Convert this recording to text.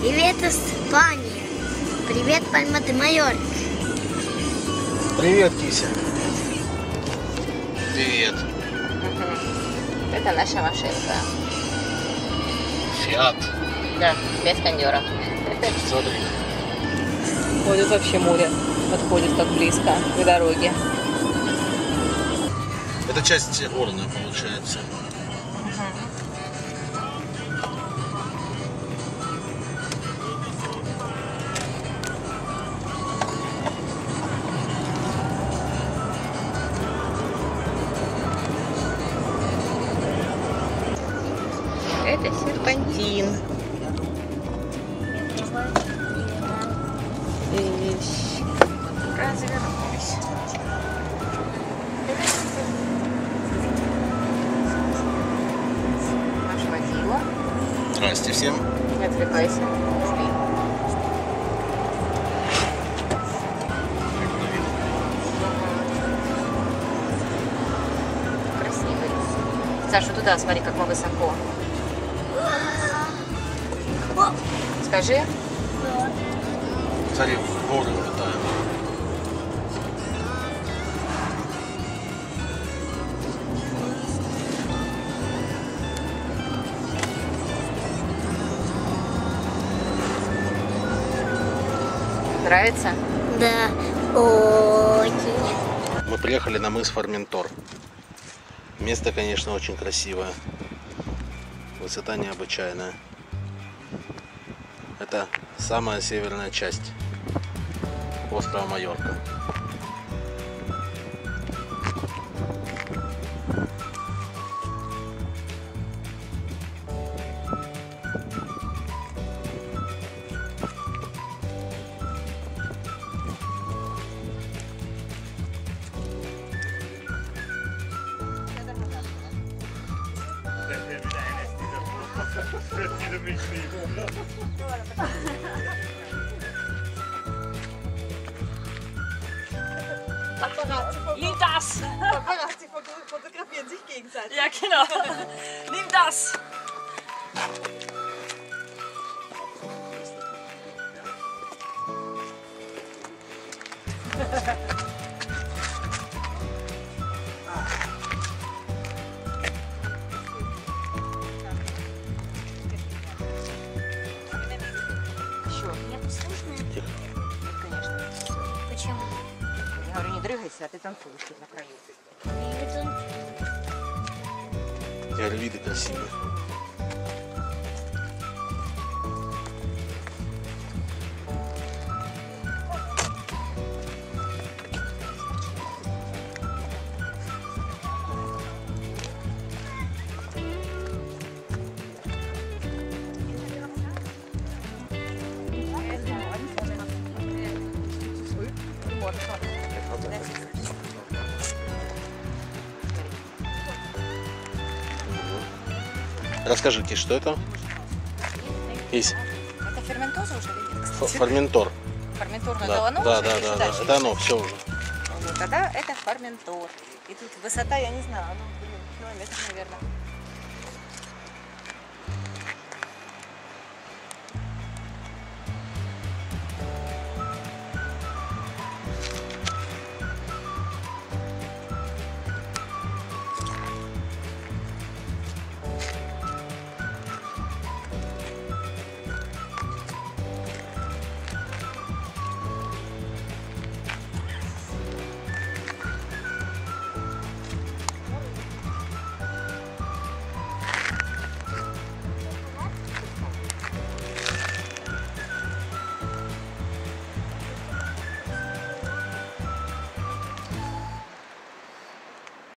Привет, Испания. Привет, Пальма де Майорка. Привет, Кися. Привет. Это наша машинка. Фиат. Да, без кондера. Смотри. Вот тут вообще море подходит как близко к дороге. Это часть Орна, получается. Это серпантин. Развернусь. Наш водила. Здрасте всем. Не отвлекайся. Жди. Красивый. Саша, туда смотри, как мы высоко. Скажи. Смотри, в горы улетаем. Нравится? Да, очень. Мы приехали на мыс Форментор. Место, конечно, очень красивое. Высота необычайная. Это самая северная часть острова Майорка. Nimm das! Paparazzi fotografieren sich gegenseitig. Ja, genau. Nimm das! Тихо. Конечно. Почему? Я говорю, не дрыгайся, а ты танцуешь тут на краю. Я говорю, виды красивые. Расскажи, Киш, что это? Кись. Это ферментоза уже или нет, кстати? Форментор. Ферментор, но Да, это оно да, уже да, или да, что да. дальше? Это оно, все уже. Вот, тогда это ферментор. И тут высота, я не знаю, ну, блин, километр, наверное.